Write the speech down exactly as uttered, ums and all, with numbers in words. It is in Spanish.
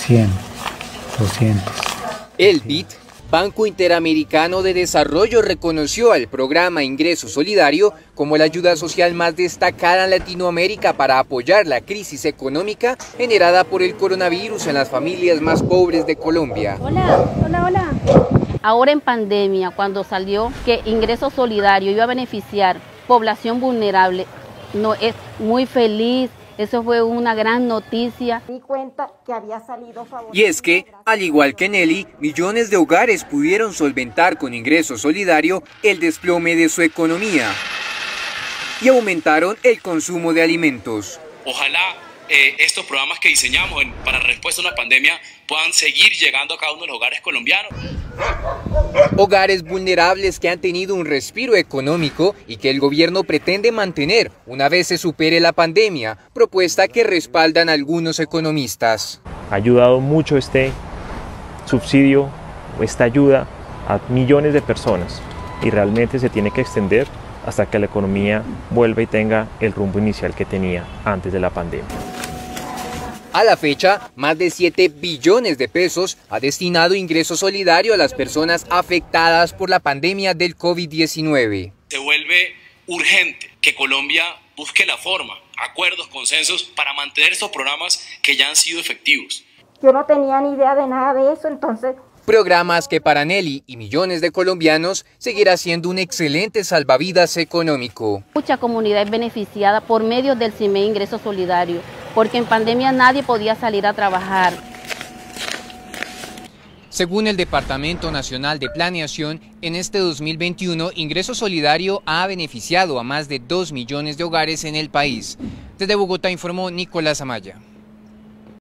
cien, doscientos. El B I D, Banco Interamericano de Desarrollo, reconoció al programa Ingreso Solidario como la ayuda social más destacada en Latinoamérica para apoyar la crisis económica generada por el coronavirus en las familias más pobres de Colombia. Hola, hola, hola. Ahora en pandemia, cuando salió que Ingreso Solidario iba a beneficiar población vulnerable, no, es muy feliz. Eso fue una gran noticia. Di cuenta que había salido favorable. Y es que, al igual que Nelly, millones de hogares pudieron solventar con Ingreso Solidario el desplome de su economía y aumentaron el consumo de alimentos. Ojalá eh, estos programas que diseñamos en, para respuesta a una pandemia puedan seguir llegando a cada uno de los hogares colombianos. Hogares vulnerables que han tenido un respiro económico y que el gobierno pretende mantener una vez se supere la pandemia, propuesta que respaldan algunos economistas. Ha ayudado mucho este subsidio, esta ayuda a millones de personas y realmente se tiene que extender hasta que la economía vuelva y tenga el rumbo inicial que tenía antes de la pandemia. A la fecha, más de siete billones de pesos ha destinado Ingreso Solidario a las personas afectadas por la pandemia del COVID diecinueve. Se vuelve urgente que Colombia busque la forma, acuerdos, consensos para mantener estos programas que ya han sido efectivos. Yo no tenía ni idea de nada de eso, entonces... Programas que para Nelly y millones de colombianos seguirá siendo un excelente salvavidas económico. Mucha comunidad es beneficiada por medio del C I M E Ingreso Solidario, porque en pandemia nadie podía salir a trabajar. Según el Departamento Nacional de Planeación, en este dos mil veintiuno, Ingreso Solidario ha beneficiado a más de dos millones de hogares en el país. Desde Bogotá informó Nicolás Amaya.